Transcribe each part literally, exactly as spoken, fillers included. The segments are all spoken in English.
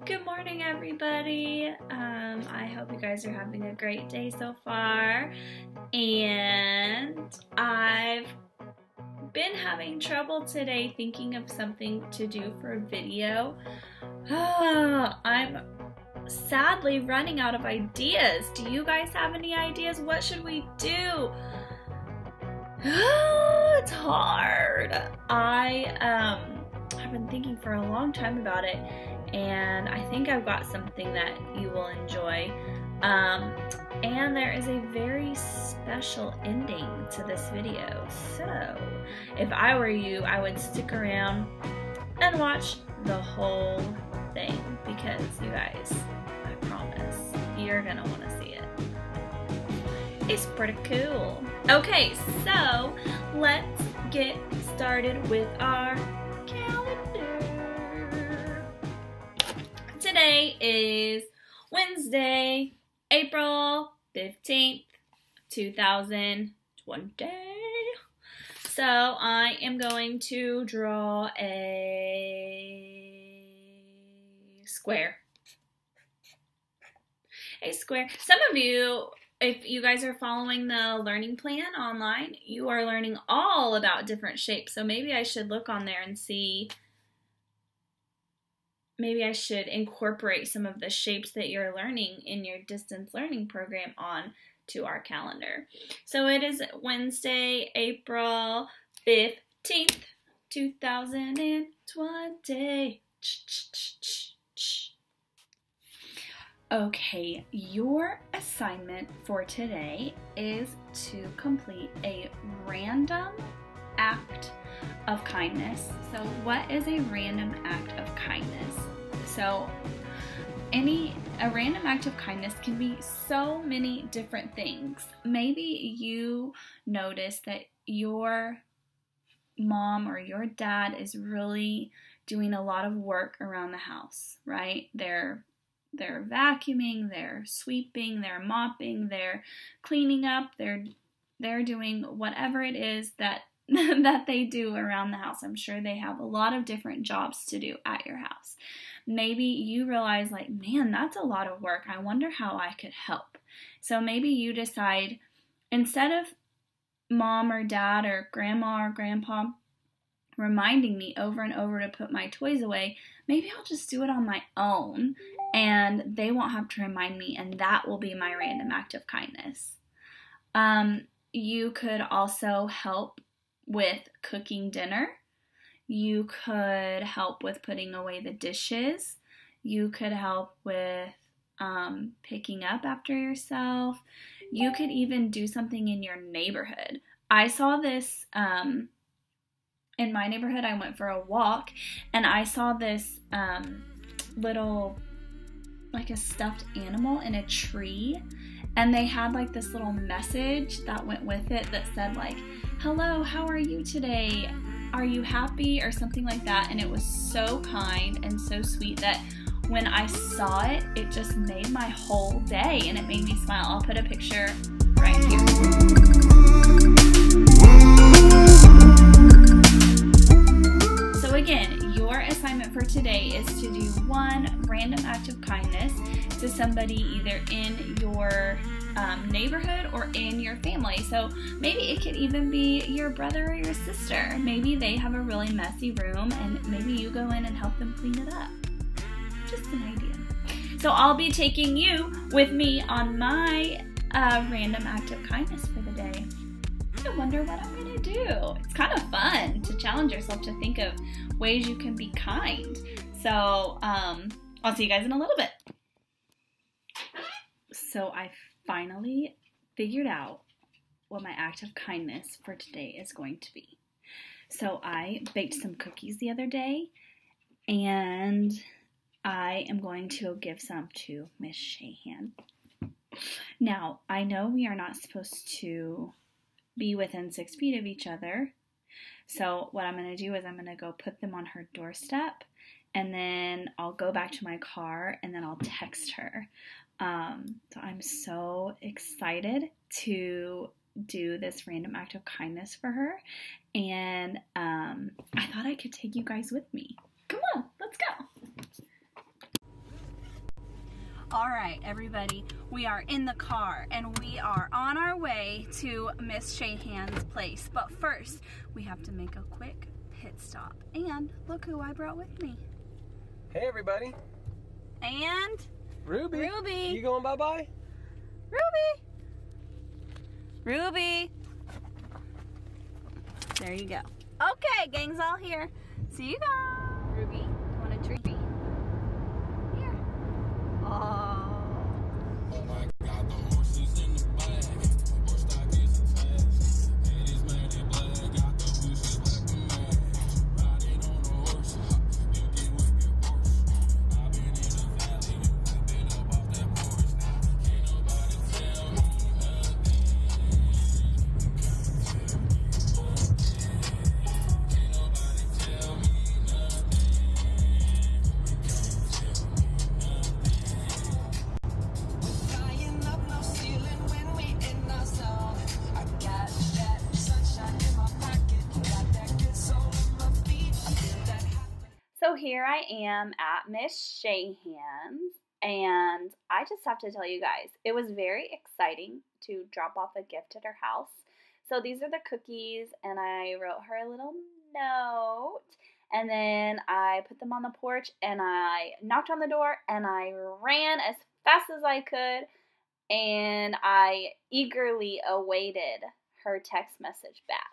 Good morning, everybody. Um, I hope you guys are having a great day so far. And I've been having trouble today thinking of something to do for a video. I'm sadly running out of ideas. Do you guys have any ideas? What should we do? It's hard. I um, have been thinking for a long time about it, and I think I've got something that you will enjoy. Um, and there is a very special ending to this video. So if I were you, I would stick around and watch the whole thing, because you guys, I promise, you're gonna want to see it. It's pretty cool. Okay, so let's get started with our calendar. Today is Wednesday, April fifteenth, two thousand twenty. So I am going to draw a square. A square. Some of you, if you guys are following the learning plan online, you are learning all about different shapes. So maybe I should look on there and see, maybe I should incorporate some of the shapes that you're learning in your distance learning program on to our calendar. So it is Wednesday, April fifteenth, two thousand twenty. Okay, your assignment for today is to complete a random act of kindness. So what is a random act of kindness? So any a random act of kindness can be so many different things. Maybe you notice that your mom or your dad is really doing a lot of work around the house, right? They're They're vacuuming, they're sweeping, they're mopping, they're cleaning up, they're they're doing whatever it is that that they do around the house. I'm sure they have a lot of different jobs to do at your house. Maybe you realize, like, man, that's a lot of work. I wonder how I could help. So maybe you decide, instead of mom or dad or grandma or grandpa reminding me over and over to put my toys away, maybe I'll just do it on my own, and they won't have to remind me, and that will be my random act of kindness. Um, you could also help with cooking dinner. You could help with putting away the dishes. You could help with um, picking up after yourself. You could even do something in your neighborhood. I saw this um, in my neighborhood. I went for a walk, and I saw this um, little, like a stuffed animal in a tree, and they had like this little message that went with it that said, like, hello, how are you today? Are you happy? Or something like that. And it was so kind and so sweet that when I saw it, it just made my whole day, and it made me smile. I'll put a picture right here. So again, your assignment for today is to do one random act of kindness to somebody either in your um, neighborhood or in your family. So maybe it could even be your brother or your sister. Maybe they have a really messy room, and maybe you go in and help them clean it up. Just an idea. So I'll be taking you with me on my uh, random act of kindness for the day. I wonder what I'm gonna do. It's kind of fun to challenge yourself to think of ways you can be kind. So um, I'll see you guys in a little bit. So I finally figured out what my act of kindness for today is going to be. So I baked some cookies the other day, and I am going to give some to Miss Shahan. Now, I know we are not supposed to be within six feet of each other, so what I'm going to do is I'm going to go put them on her doorstep, and then I'll go back to my car, and then I'll text her. Um, so I'm so excited to do this random act of kindness for her, and um, I thought I could take you guys with me. Come on, let's go. All right, everybody, we are in the car and we are on our way to Miss Shahan's place. But first, we have to make a quick pit stop. And look who I brought with me. Hey, everybody. And Ruby. Ruby. You going bye-bye? Ruby. Ruby. There you go. Okay, gang's all here. See you guys. Ruby, you want a treat? Here. Oh. Oh my God, the horses in the bag. Horse stock is attached. Head is matted black. Got the bushes black and mad. Riding on the horse. You can whip your horse. I've been in the valley. I've been up off that porch. Now can't nobody tell me nothing. Can't nobody tell me nothing. Flying up no ceiling when we in our zone. I got that sunshine in my pocket. Got that good soul in my feet. I feel that hot. So here I am at Miss Shahan's, and I just have to tell you guys, it was very exciting to drop off a gift at her house. So these are the cookies, and I wrote her a little note, and then I put them on the porch, and I knocked on the door, and I ran as fast as I could, and I eagerly awaited her text message back.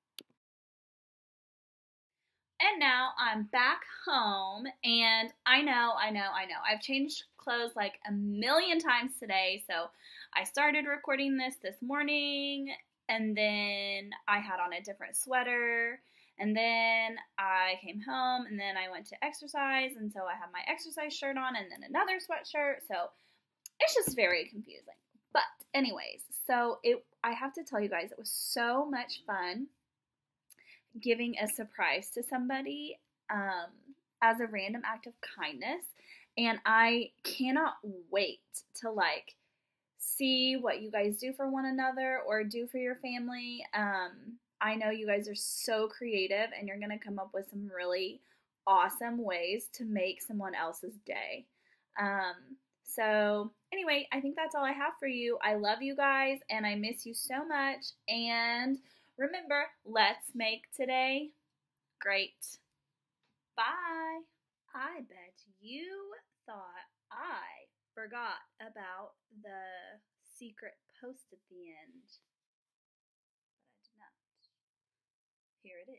And now I'm back home, and I know, I know, I know, I've changed clothes like a million times today, so I started recording this this morning, and then I had on a different sweater, and then I came home, and then I went to exercise, and so I have my exercise shirt on, and then another sweatshirt, so it's just very confusing. But anyways, so it, I have to tell you guys, it was so much fun giving a surprise to somebody um, as a random act of kindness, and I cannot wait to like see what you guys do for one another or do for your family. Um, I know you guys are so creative and you're gonna come up with some really awesome ways to make someone else's day. Um, so anyway, I think that's all I have for you. I love you guys and I miss you so much, and remember, let's make today great. Bye. I bet you thought I forgot about the secret post at the end, but I did not. Here it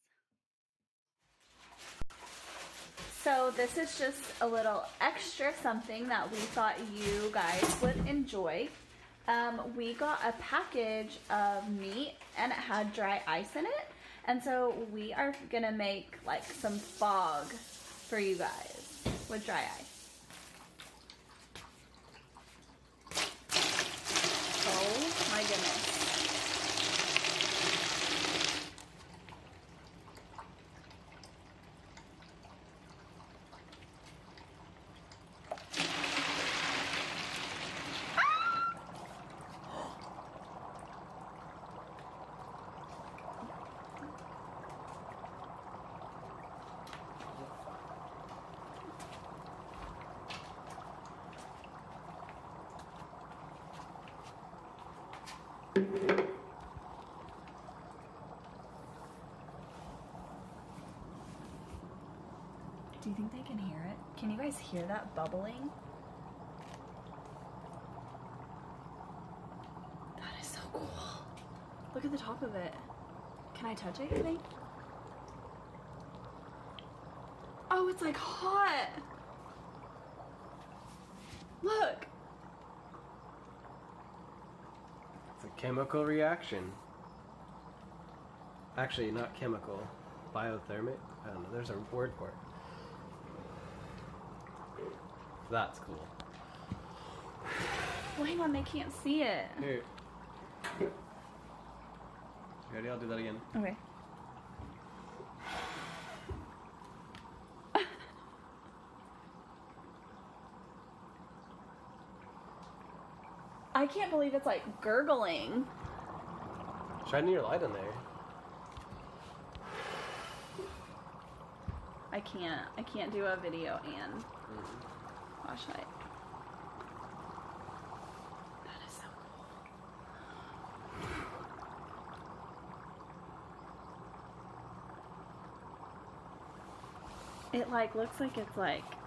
is. So this is just a little extra something that we thought you guys would enjoy. Um, we got a package of meat and it had dry ice in it, and so we are gonna make like some fog for you guys with dry ice. Oh my goodness. Do you think they can hear it? Can you guys hear that bubbling? That is so cool. Look at the top of it. Can I touch it, you think? Oh, it's like hot. Look. It's a chemical reaction. Actually, not chemical. Biothermic? I don't know. There's a word for it. That's cool. Well, hang on, they can't see it. Here. You ready? I'll do that again. Okay. I can't believe it's like gurgling. Shine your light in there. I can't. I can't do a video and flashlight. It like looks like it's like